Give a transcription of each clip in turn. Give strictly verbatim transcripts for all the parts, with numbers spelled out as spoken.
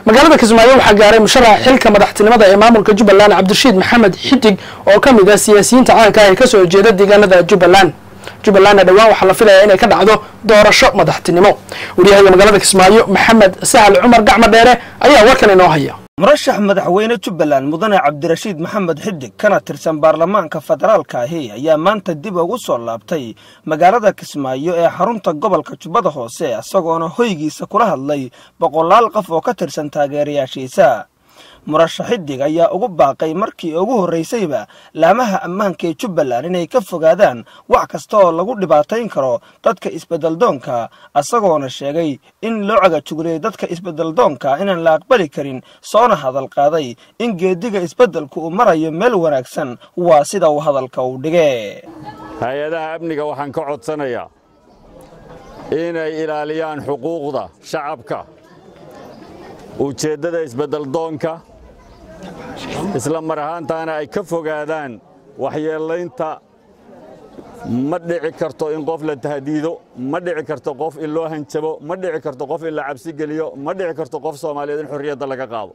magaalada Kismaayo waxa gaaray musharax xilka madaxtinimada ee maamulka Jubbaland Cabdirashiid Maxamed Xidig oo kamid ah siyaasiyiinta caanka ah ee ka soo jeeda deegaanada Jubbaland. Jubbaland dhawaan waxa la filayaa inay ka dhacdo doorasho madaxtinimo. Wariyaha magaalada Kismaayo Maxamed Sahal Cumar Gacma Dheere ayaa warkan inoo haya. مرشح مدحوينه Jubbaland mudane Cabdirashiid Maxamed Xidig kana tirsan baarlamaanka federaalka ah ayaa maanta dib ugu soo laabtay magaalada Kismaayo ee xarunta gobolka Jubbada Hoose asagoo hoygiisa kula hadlay boqolaal qof oo ka tirsan taageerayaashiisa. مرشح Xidig ayaa ugu baaqay markii ugu horeysayba laamaha ammaanka ee Jubbaland inay ka fogaadaan wax kasta oo lagu dhibaateyn karo dadka isbedel doonka asagoo sheegay in loo caga jugulay dadka isbedel doonka inaan la aqbali karin soona hadal qaaday in geediga isbedelku uu marayo meel wanaagsan waa sida uu hadalka u dhigay. hay'adaha amniga waxaan ka codsanayaa inay ilaaliyaan xuquuqda shacabka ujeedada isbedel doonka isla mar ahaantaana ay ka fogaadaan waxyeelaynta ma dhici karto in qof la tahdiido ma dhici karto qof in loo hanjabo ma dhici karto qof in la cabsi geliyo ma dhici karto qof Soomaaliyeed in xorriyadda laga qaado.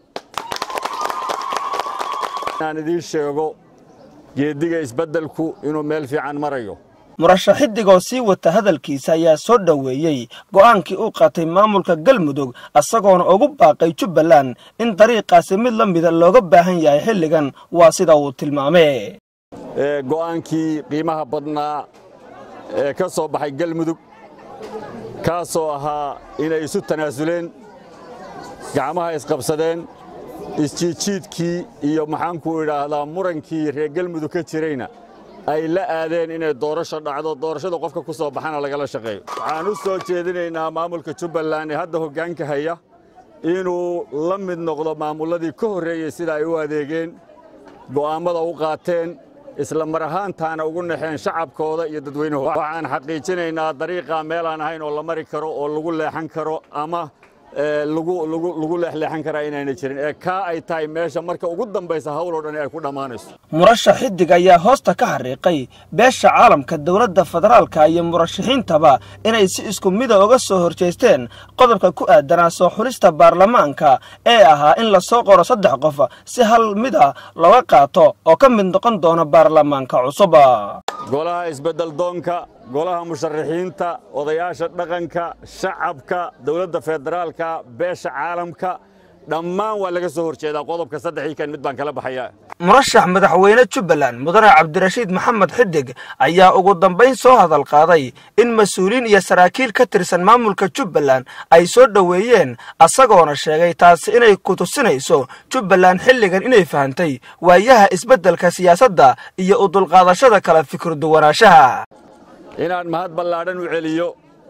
aan idin sheego geediga isbedelku inuu meel fiican marayo. مرشح Xidig oo sii wata hadalkiisa ayaa soo dhaweeyay go'aankii uu qaatay maamulka Galmudug asagoo ugu baaqay Jubbaland in dariiqaasi mid la mid ah looga baahan yahay xilligan waa sida uu tilmaamay. ee go'aankii qiimaha badnaa ee ka soo baxay Galmudug kaasoo ahaa inay isu tanaasuleen gacmaha isqabsadeen isjiidkii iyo maxaan ku yiraahdaa murankii reer Galmudug ka jirayna ay la aadeen inay doorasho dhacdo doorashada qofka ku soo baxana lagala shaqeeyo. waxaan u soo jeedinaynaa maamulka Jubbaland ee hadda hoggaanka haya inuu la mid noqdo maamuladii ka horeeyay sida ay u adeegeen go'aamada u qaateen isla mar ahaantaana ugu naxeen shacabkooda iyo dadweynaha. waxaan xaqiijinaynaa dariiqa meel aan ahayn oo la mari karo oo lagu leexan karo ama lagu lagu lagu leexleexan kara inayna jirin ee ka ay tahay meesha marka ugu dambaysa hawl oo dhan ay ku dhamaanayso. مرشح Xidig ayaa hoosta ka xariiqay beesha caalamka dawladda federaalka iyo murashaxiintaba inay si isku mid ah uga soo horjeesteen qodobka ku aadan soo xulista baarlamaanka ee ahaa in la soo qoro saddex qof si hal mid ah looga qaato oo ka mid noqon doona baarlamaanka cusub. golaha isbedel doonka golaha musharaxiinta odayaasha dhaqanka shacabka dawladda federaalka beesha caalamka dhammaan waa laga soo horjeedaa qodobka saddex kan mid baan kala baxayaa. مرشح madaxweyne Jubbaland mudane Cabdirashiid Maxamed Xidig ayaa ugu dambeyn soo hadal qaaday in mas'uuliin iyo saraakiil ka tirsan maamulka Jubbaland ay soo dhaweeyeen asagoo sheegay taas inay ku tusinayso Jubbaland xilligan inay fahantay waayaha isbedelka siyaasadda iyo u dulqaadashada kala fikir duwanaanshaha. inaan mahad ballaaran u celiyo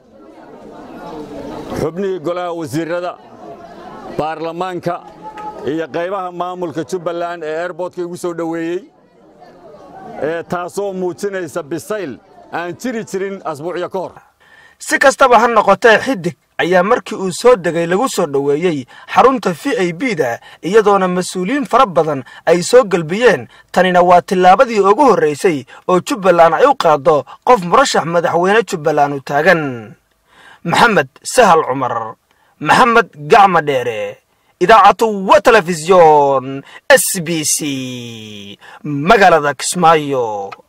xubnihii golaha wasiirada baarlamaanka iyo qaybaha maamulka Jubbaland ee airportka ugu soo dhaweeyay ee taasoo muujinaysa bisayl aan jiri jirin asbuuciyo ka hor. si kastaba ha noqotee Xidig ayaa markii uu soo degay lagu soo dhaweeyay xarunta V I P da iyadoona mas'uuliyiin fara badan ay soo galbiyeen tanina waa tilaabadii ugu horeysay oo Jubbaland ay u qaado qof murashax madaxweyne Jubbaland u taagan. Maxamed Sahal Cumar محمد قعمة ديري إذاعة وتلفزيون إس بي سي مقالة كسمايو.